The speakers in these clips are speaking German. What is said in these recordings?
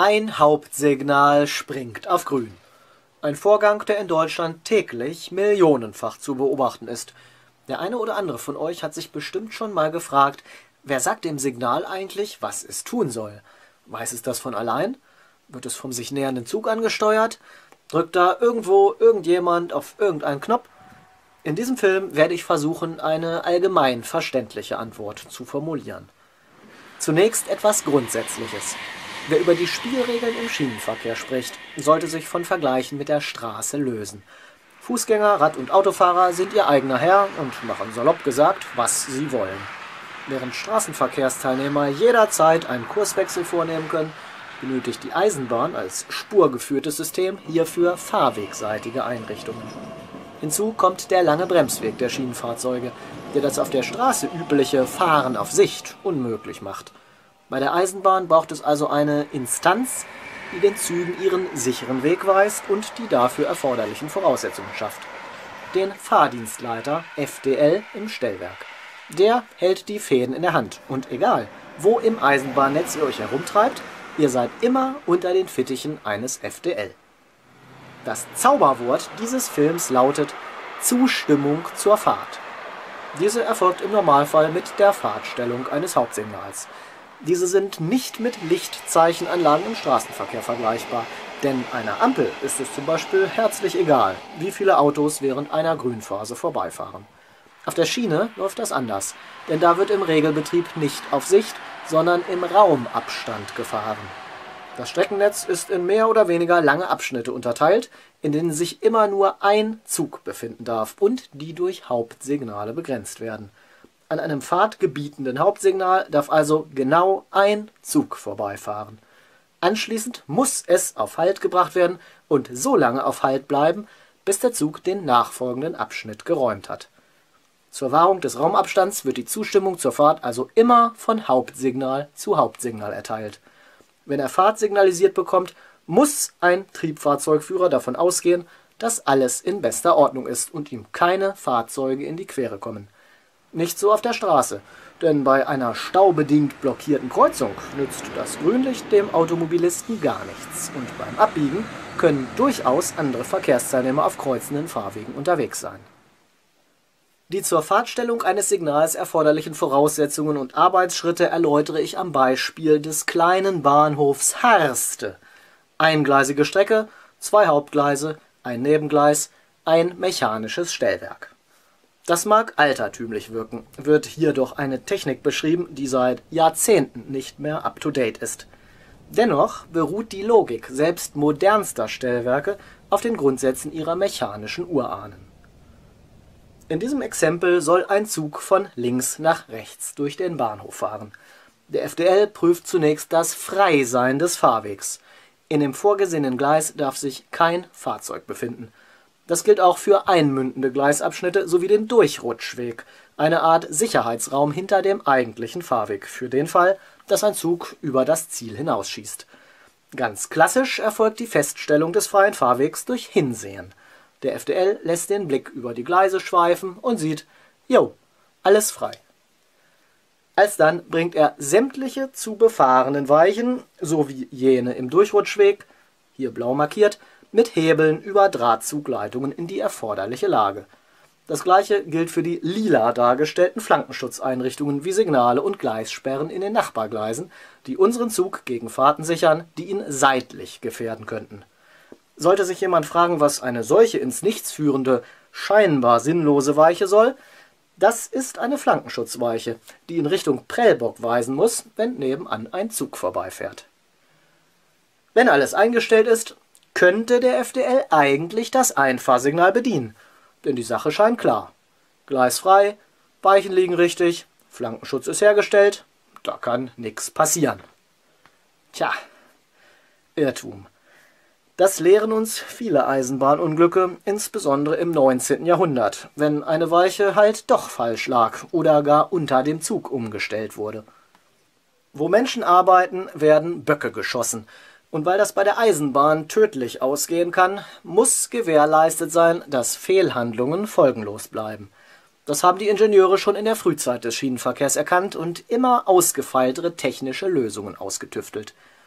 Ein Hauptsignal springt auf grün. Ein Vorgang, der in Deutschland täglich millionenfach zu beobachten ist. Der eine oder andere von euch hat sich bestimmt schon mal gefragt, wer sagt dem Signal eigentlich, was es tun soll? Weiß es das von allein? Wird es vom sich nähernden Zug angesteuert? Drückt da irgendwo irgendjemand auf irgendeinen Knopf? In diesem Film werde ich versuchen, eine allgemein verständliche Antwort zu formulieren. Zunächst etwas Grundsätzliches. Wer über die Spielregeln im Schienenverkehr spricht, sollte sich von Vergleichen mit der Straße lösen. Fußgänger, Rad- und Autofahrer sind ihr eigener Herr und machen salopp gesagt, was sie wollen. Während Straßenverkehrsteilnehmer jederzeit einen Kurswechsel vornehmen können, benötigt die Eisenbahn als spurgeführtes System hierfür fahrwegseitige Einrichtungen. Hinzu kommt der lange Bremsweg der Schienenfahrzeuge, der das auf der Straße übliche Fahren auf Sicht unmöglich macht. Bei der Eisenbahn braucht es also eine Instanz, die den Zügen ihren sicheren Weg weist und die dafür erforderlichen Voraussetzungen schafft. Den Fahrdienstleiter FDL im Stellwerk. Der hält die Fäden in der Hand und egal, wo im Eisenbahnnetz ihr euch herumtreibt, ihr seid immer unter den Fittichen eines FDL. Das Zauberwort dieses Films lautet Zustimmung zur Fahrt. Diese erfolgt im Normalfall mit der Fahrtstellung eines Hauptsignals. Diese sind nicht mit Lichtzeichenanlagen im Straßenverkehr vergleichbar, denn einer Ampel ist es zum Beispiel herzlich egal, wie viele Autos während einer Grünphase vorbeifahren. Auf der Schiene läuft das anders, denn da wird im Regelbetrieb nicht auf Sicht, sondern im Raumabstand gefahren. Das Streckennetz ist in mehr oder weniger lange Abschnitte unterteilt, in denen sich immer nur ein Zug befinden darf und die durch Hauptsignale begrenzt werden. An einem fahrtgebietenden Hauptsignal darf also genau ein Zug vorbeifahren. Anschließend muss es auf Halt gebracht werden und so lange auf Halt bleiben, bis der Zug den nachfolgenden Abschnitt geräumt hat. Zur Wahrung des Raumabstands wird die Zustimmung zur Fahrt also immer von Hauptsignal zu Hauptsignal erteilt. Wenn er Fahrt signalisiert bekommt, muss ein Triebfahrzeugführer davon ausgehen, dass alles in bester Ordnung ist und ihm keine Fahrzeuge in die Quere kommen. Nicht so auf der Straße, denn bei einer staubedingt blockierten Kreuzung nützt das Grünlicht dem Automobilisten gar nichts und beim Abbiegen können durchaus andere Verkehrsteilnehmer auf kreuzenden Fahrwegen unterwegs sein. Die zur Fahrtstellung eines Signals erforderlichen Voraussetzungen und Arbeitsschritte erläutere ich am Beispiel des kleinen Bahnhofs Harste. Eingleisige Strecke, 2 Hauptgleise, ein Nebengleis, ein mechanisches Stellwerk. Das mag altertümlich wirken, wird hier doch eine Technik beschrieben, die seit Jahrzehnten nicht mehr up-to-date ist. Dennoch beruht die Logik selbst modernster Stellwerke auf den Grundsätzen ihrer mechanischen Urahnen. In diesem Exempel soll ein Zug von links nach rechts durch den Bahnhof fahren. Der FDL prüft zunächst das Freisein des Fahrwegs. In dem vorgesehenen Gleis darf sich kein Fahrzeug befinden. Das gilt auch für einmündende Gleisabschnitte sowie den Durchrutschweg, eine Art Sicherheitsraum hinter dem eigentlichen Fahrweg, für den Fall, dass ein Zug über das Ziel hinausschießt. Ganz klassisch erfolgt die Feststellung des freien Fahrwegs durch Hinsehen. Der FDL lässt den Blick über die Gleise schweifen und sieht, jo, alles frei. Alsdann bringt er sämtliche zu befahrenen Weichen, sowie jene im Durchrutschweg, hier blau markiert, mit Hebeln über Drahtzugleitungen in die erforderliche Lage. Das gleiche gilt für die lila dargestellten Flankenschutzeinrichtungen wie Signale und Gleissperren in den Nachbargleisen, die unseren Zug gegen Fahrten sichern, die ihn seitlich gefährden könnten. Sollte sich jemand fragen, was eine solche ins Nichts führende, scheinbar sinnlose Weiche soll, das ist eine Flankenschutzweiche, die in Richtung Prellbock weisen muss, wenn nebenan ein Zug vorbeifährt. Wenn alles eingestellt ist, könnte der FDL eigentlich das Einfahrsignal bedienen, denn die Sache scheint klar. Gleis frei, Weichen liegen richtig, Flankenschutz ist hergestellt, da kann nichts passieren. Tja, Irrtum. Das lehren uns viele Eisenbahnunglücke, insbesondere im 19. Jahrhundert, wenn eine Weiche halt doch falsch lag oder gar unter dem Zug umgestellt wurde. Wo Menschen arbeiten, werden Böcke geschossen. Und weil das bei der Eisenbahn tödlich ausgehen kann, muss gewährleistet sein, dass Fehlhandlungen folgenlos bleiben. Das haben die Ingenieure schon in der Frühzeit des Schienenverkehrs erkannt und immer ausgefeiltere technische Lösungen ausgetüftelt.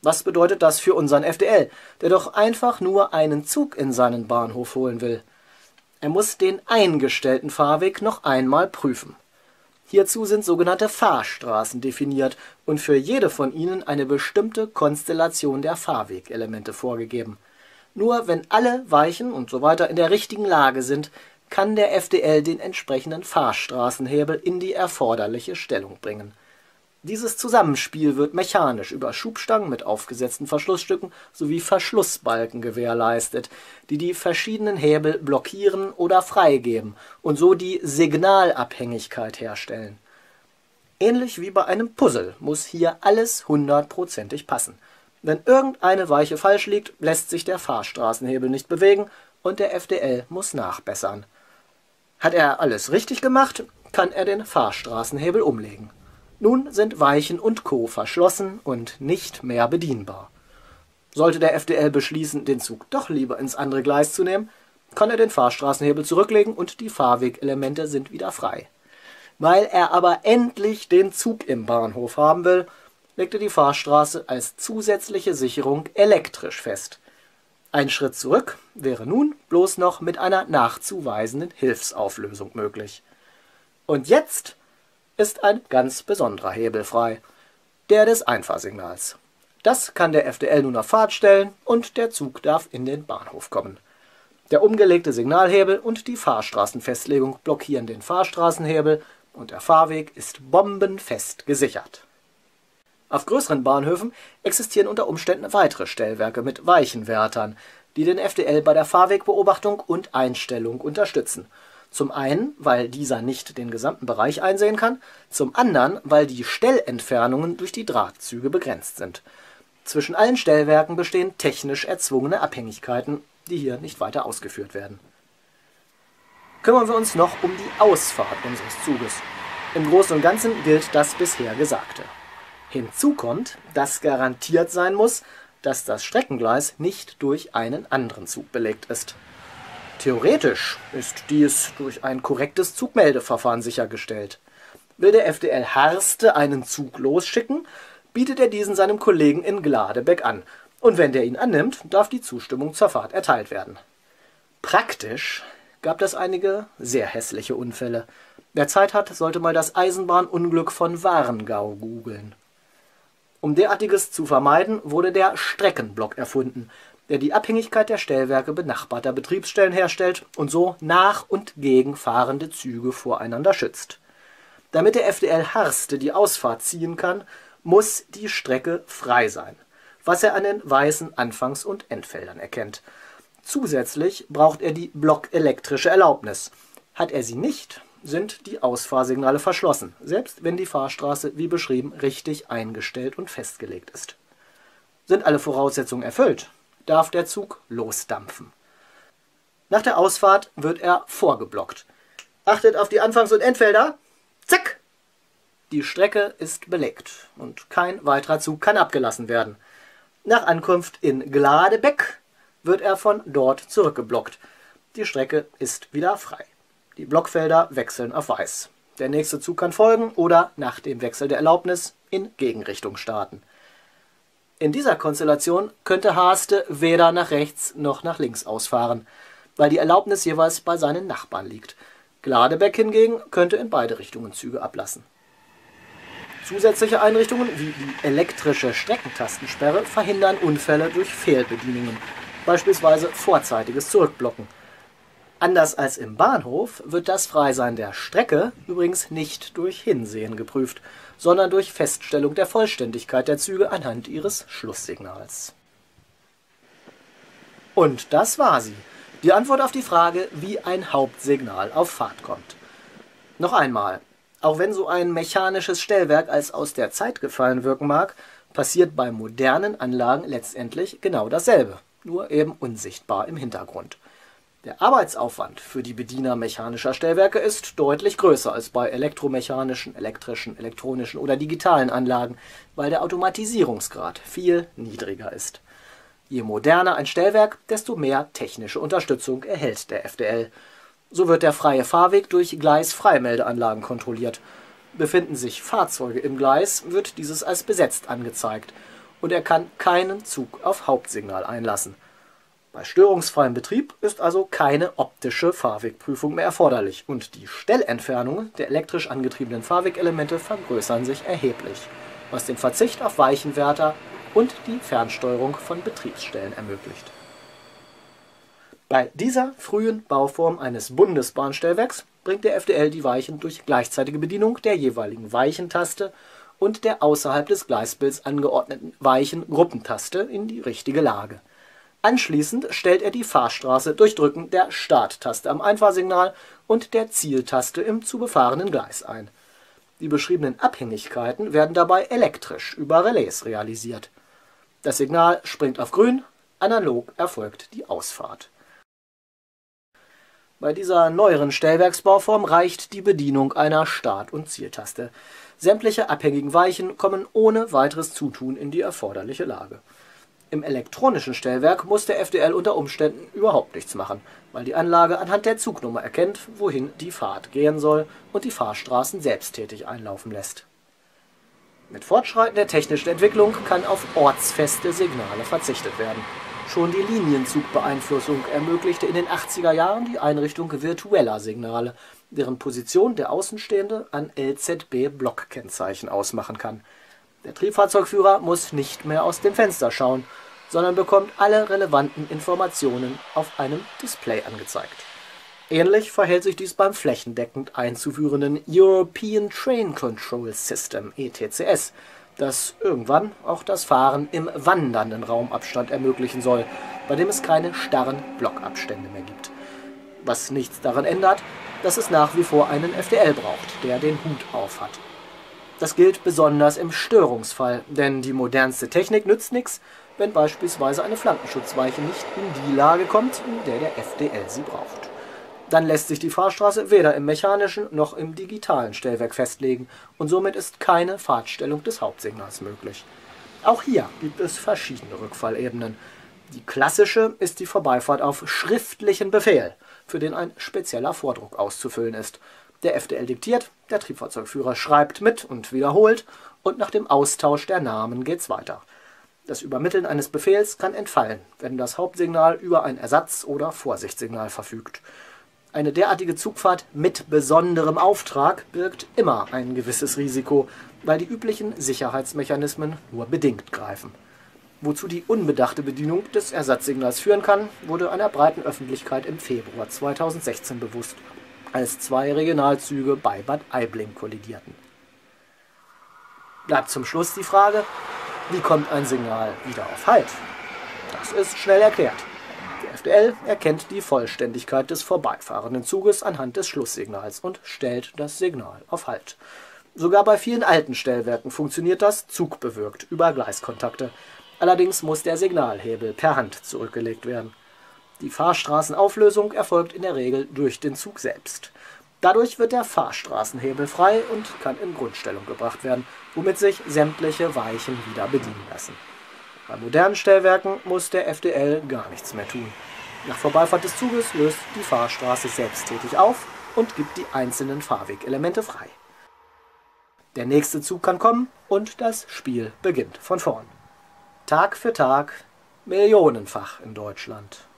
Was bedeutet das für unseren FDL, der doch einfach nur einen Zug in seinen Bahnhof holen will? Er muss den eingestellten Fahrweg noch einmal prüfen. Hierzu sind sogenannte Fahrstraßen definiert und für jede von ihnen eine bestimmte Konstellation der Fahrwegelemente vorgegeben. Nur wenn alle Weichen usw. in der richtigen Lage sind, kann der FDL den entsprechenden Fahrstraßenhebel in die erforderliche Stellung bringen. Dieses Zusammenspiel wird mechanisch über Schubstangen mit aufgesetzten Verschlussstücken sowie Verschlussbalken gewährleistet, die die verschiedenen Hebel blockieren oder freigeben und so die Signalabhängigkeit herstellen. Ähnlich wie bei einem Puzzle muss hier alles hundertprozentig passen. Wenn irgendeine Weiche falsch liegt, lässt sich der Fahrstraßenhebel nicht bewegen und der FDL muss nachbessern. Hat er alles richtig gemacht, kann er den Fahrstraßenhebel umlegen. Nun sind Weichen und Co. verschlossen und nicht mehr bedienbar. Sollte der FDL beschließen, den Zug doch lieber ins andere Gleis zu nehmen, kann er den Fahrstraßenhebel zurücklegen und die Fahrwegelemente sind wieder frei. Weil er aber endlich den Zug im Bahnhof haben will, legt er die Fahrstraße als zusätzliche Sicherung elektrisch fest. Ein Schritt zurück wäre nun bloß noch mit einer nachzuweisenden Hilfsauflösung möglich. Und jetzt ist ein ganz besonderer Hebel frei, der des Einfahrsignals. Das kann der FDL nun auf Fahrt stellen und der Zug darf in den Bahnhof kommen. Der umgelegte Signalhebel und die Fahrstraßenfestlegung blockieren den Fahrstraßenhebel und der Fahrweg ist bombenfest gesichert. Auf größeren Bahnhöfen existieren unter Umständen weitere Stellwerke mit Weichenwärtern, die den FDL bei der Fahrwegbeobachtung und Einstellung unterstützen. Zum einen, weil dieser nicht den gesamten Bereich einsehen kann, zum anderen, weil die Stellentfernungen durch die Drahtzüge begrenzt sind. Zwischen allen Stellwerken bestehen technisch erzwungene Abhängigkeiten, die hier nicht weiter ausgeführt werden. Kümmern wir uns noch um die Ausfahrt unseres Zuges. Im Großen und Ganzen gilt das bisher Gesagte. Hinzu kommt, dass garantiert sein muss, dass das Streckengleis nicht durch einen anderen Zug belegt ist. Theoretisch ist dies durch ein korrektes Zugmeldeverfahren sichergestellt. Will der FDL Harste einen Zug losschicken, bietet er diesen seinem Kollegen in Gladebeck an, und wenn der ihn annimmt, darf die Zustimmung zur Fahrt erteilt werden. Praktisch gab es einige sehr hässliche Unfälle. Wer Zeit hat, sollte mal das Eisenbahnunglück von Warengau googeln. Um derartiges zu vermeiden, wurde der Streckenblock erfunden, der die Abhängigkeit der Stellwerke benachbarter Betriebsstellen herstellt und so nach und gegen fahrende Züge voreinander schützt. Damit der FDL Harste die Ausfahrt ziehen kann, muss die Strecke frei sein, was er an den weißen Anfangs- und Endfeldern erkennt. Zusätzlich braucht er die blockelektrische Erlaubnis. Hat er sie nicht, sind die Ausfahrsignale verschlossen, selbst wenn die Fahrstraße, wie beschrieben, richtig eingestellt und festgelegt ist. Sind alle Voraussetzungen erfüllt, darf der Zug losdampfen. Nach der Ausfahrt wird er vorgeblockt. Achtet auf die Anfangs- und Endfelder. Zack! Die Strecke ist belegt und kein weiterer Zug kann abgelassen werden. Nach Ankunft in Gladebeck wird er von dort zurückgeblockt. Die Strecke ist wieder frei. Die Blockfelder wechseln auf weiß. Der nächste Zug kann folgen oder nach dem Wechsel der Erlaubnis in Gegenrichtung starten. In dieser Konstellation könnte Harste weder nach rechts noch nach links ausfahren, weil die Erlaubnis jeweils bei seinen Nachbarn liegt. Gladebeck hingegen könnte in beide Richtungen Züge ablassen. Zusätzliche Einrichtungen wie die elektrische Streckentastensperre verhindern Unfälle durch Fehlbedienungen, beispielsweise vorzeitiges Zurückblocken. Anders als im Bahnhof wird das Freisein der Strecke übrigens nicht durch Hinsehen geprüft, sondern durch Feststellung der Vollständigkeit der Züge anhand ihres Schlusssignals. Und das war sie, die Antwort auf die Frage, wie ein Hauptsignal auf Fahrt kommt. Noch einmal, auch wenn so ein mechanisches Stellwerk als aus der Zeit gefallen wirken mag, passiert bei modernen Anlagen letztendlich genau dasselbe, nur eben unsichtbar im Hintergrund. Der Arbeitsaufwand für die Bediener mechanischer Stellwerke ist deutlich größer als bei elektromechanischen, elektrischen, elektronischen oder digitalen Anlagen, weil der Automatisierungsgrad viel niedriger ist. Je moderner ein Stellwerk, desto mehr technische Unterstützung erhält der FDL. So wird der freie Fahrweg durch Gleisfreimeldeanlagen kontrolliert. Befinden sich Fahrzeuge im Gleis, wird dieses als besetzt angezeigt. und er kann keinen Zug auf Hauptsignal einlassen. Bei störungsfreiem Betrieb ist also keine optische Fahrwegprüfung mehr erforderlich und die Stellentfernungen der elektrisch angetriebenen Fahrwegelemente vergrößern sich erheblich, was den Verzicht auf Weichenwärter und die Fernsteuerung von Betriebsstellen ermöglicht. Bei dieser frühen Bauform eines Bundesbahnstellwerks bringt der FDL die Weichen durch gleichzeitige Bedienung der jeweiligen Weichentaste und der außerhalb des Gleisbilds angeordneten Weichengruppentaste in die richtige Lage. Anschließend stellt er die Fahrstraße durch Drücken der Starttaste am Einfahrsignal und der Zieltaste im zu befahrenen Gleis ein. Die beschriebenen Abhängigkeiten werden dabei elektrisch über Relais realisiert. Das Signal springt auf Grün, analog erfolgt die Ausfahrt. Bei dieser neueren Stellwerksbauform reicht die Bedienung einer Start- und Zieltaste. Sämtliche abhängigen Weichen kommen ohne weiteres Zutun in die erforderliche Lage. Im elektronischen Stellwerk muss der FDL unter Umständen überhaupt nichts machen, weil die Anlage anhand der Zugnummer erkennt, wohin die Fahrt gehen soll und die Fahrstraßen selbsttätig einlaufen lässt. Mit Fortschreiten der technischen Entwicklung kann auf ortsfeste Signale verzichtet werden. Schon die Linienzugbeeinflussung ermöglichte in den 80er Jahren die Einrichtung virtueller Signale, deren Position der Außenstehende an LZB-Blockkennzeichen ausmachen kann. Der Triebfahrzeugführer muss nicht mehr aus dem Fenster schauen, sondern bekommt alle relevanten Informationen auf einem Display angezeigt. Ähnlich verhält sich dies beim flächendeckend einzuführenden European Train Control System (ETCS), das irgendwann auch das Fahren im wandernden Raumabstand ermöglichen soll, bei dem es keine starren Blockabstände mehr gibt. Was nichts daran ändert, dass es nach wie vor einen FDL braucht, der den Hut auf hat. Das gilt besonders im Störungsfall, denn die modernste Technik nützt nichts, wenn beispielsweise eine Flankenschutzweiche nicht in die Lage kommt, in der der FDL sie braucht. Dann lässt sich die Fahrstraße weder im mechanischen noch im digitalen Stellwerk festlegen und somit ist keine Fahrtstellung des Hauptsignals möglich. Auch hier gibt es verschiedene Rückfallebenen. Die klassische ist die Vorbeifahrt auf schriftlichen Befehl, für den ein spezieller Vordruck auszufüllen ist. Der FDL diktiert, der Triebfahrzeugführer schreibt mit und wiederholt und nach dem Austausch der Namen geht's weiter. Das Übermitteln eines Befehls kann entfallen, wenn das Hauptsignal über ein Ersatz- oder Vorsichtssignal verfügt. Eine derartige Zugfahrt mit besonderem Auftrag birgt immer ein gewisses Risiko, weil die üblichen Sicherheitsmechanismen nur bedingt greifen. Wozu die unbedachte Bedienung des Ersatzsignals führen kann, wurde einer breiten Öffentlichkeit im Februar 2016 bewusst, als 2 Regionalzüge bei Bad Aibling kollidierten. Bleibt zum Schluss die Frage, wie kommt ein Signal wieder auf Halt? Das ist schnell erklärt. Der FDL erkennt die Vollständigkeit des vorbeifahrenden Zuges anhand des Schlusssignals und stellt das Signal auf Halt. Sogar bei vielen alten Stellwerken funktioniert das zugbewirkt über Gleiskontakte. Allerdings muss der Signalhebel per Hand zurückgelegt werden. Die Fahrstraßenauflösung erfolgt in der Regel durch den Zug selbst. Dadurch wird der Fahrstraßenhebel frei und kann in Grundstellung gebracht werden, womit sich sämtliche Weichen wieder bedienen lassen. Bei modernen Stellwerken muss der FDL gar nichts mehr tun. Nach Vorbeifahrt des Zuges löst die Fahrstraße selbsttätig auf und gibt die einzelnen Fahrwegelemente frei. Der nächste Zug kann kommen und das Spiel beginnt von vorn. Tag für Tag, millionenfach in Deutschland.